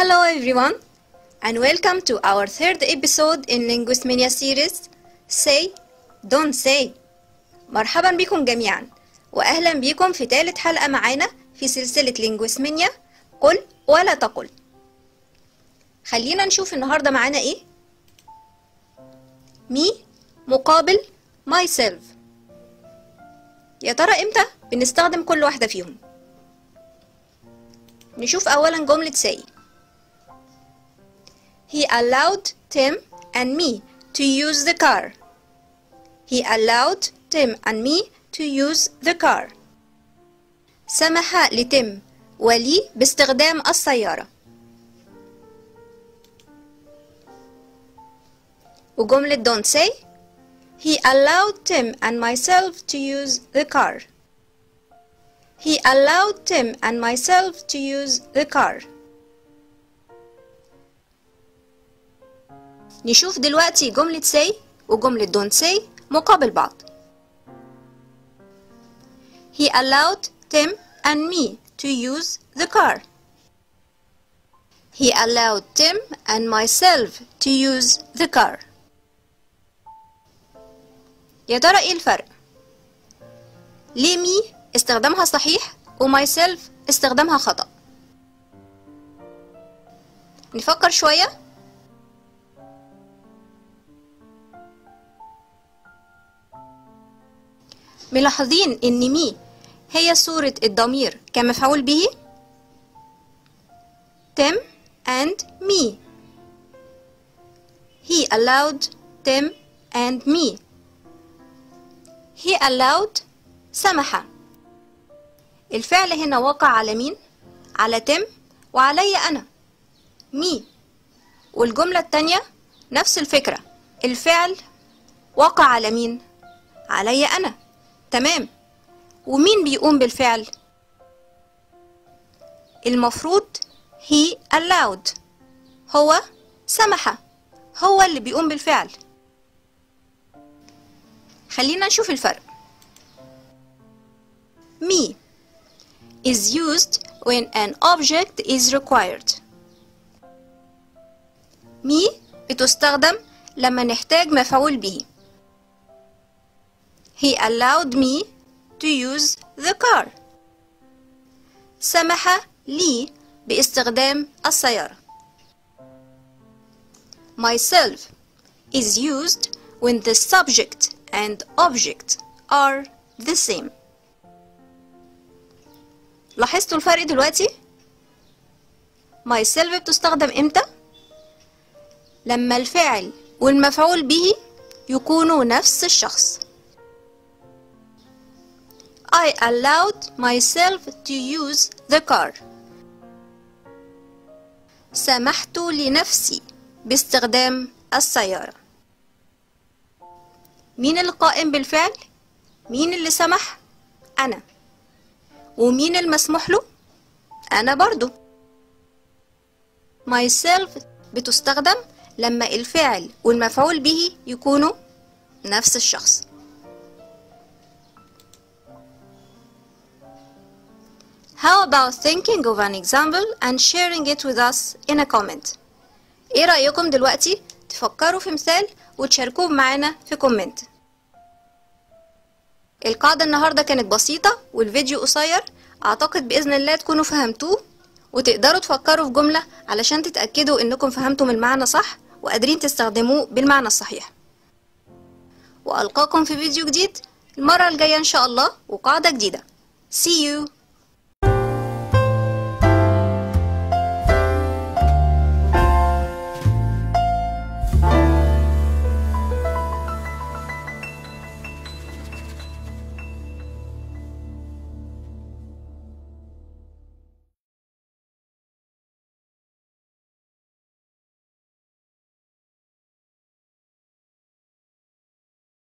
Hello everyone, and welcome to our third episode in Linguistmania series Say, Don't Say. مرحبا بكم جميعا، وأهلا بكم في ثالث حلقة معانا في سلسلة Linguistmania قل ولا تقل. خلينا نشوف النهاردة معانا ايه؟ me مقابل myself. يا ترى امتى بنستخدم كل واحدة فيهم؟ نشوف أولا جملة say. He allowed Tim and me to use the car. He allowed Tim and me to use the car. سمح لتم ولي باستخدام السيارة. وجملة don't say. He allowed Tim and myself to use the car. He allowed Tim and myself to use the car. نشوف دلوقتي جملة say وجملة don't say مقابل بعض. He allowed Tim and me to use the car. He allowed Tim and myself to use the car. يا ترى ايه الفرق؟ ليه me استخدامها صحيح و myself استخدامها خطأ؟ نفكر شوية. ملاحظين ان me هي صورة الضمير كمفعول به Tim and me. He allowed Tim and me. He allowed سمح. الفعل هنا وقع على مين؟ على تم وعلي أنا me. والجملة التانية نفس الفكرة، الفعل وقع على مين؟ علي أنا. تمام. ومين بيقوم بالفعل؟ المفروض he allowed، هو سمح، هو اللي بيقوم بالفعل. خلينا نشوف الفرق. me is used when an object is required. me بتستخدم لما نحتاج مفعول به. He allowed me to use the car. سمح لي باستخدام السيارة. myself is used when the subject and object are the same. لاحظتوا الفرق دلوقتي؟ myself بتستخدم امتى؟ لما الفعل والمفعول به يكونوا نفس الشخص. I allowed myself to use the car. سمحت لنفسي باستخدام السيارة. مين القائم بالفعل؟ مين اللي سمح؟ أنا. ومين المسموح له؟ أنا برضو. myself بتستخدم لما الفعل والمفعول به يكونوا نفس الشخص. How about thinking of an example and sharing it with us in a comment؟ ايه رأيكم دلوقتي تفكروا في مثال وتشاركوه معانا في كومنت؟ القاعدة النهاردة كانت بسيطة والفيديو قصير، اعتقد بإذن الله تكونوا فهمتوه وتقدروا تفكروا في جملة علشان تتأكدوا انكم فهمتم المعنى صح وقادرين تستخدموه بالمعنى الصحيح. وألقاكم في فيديو جديد المرة الجاية ان شاء الله وقاعدة جديدة. See you!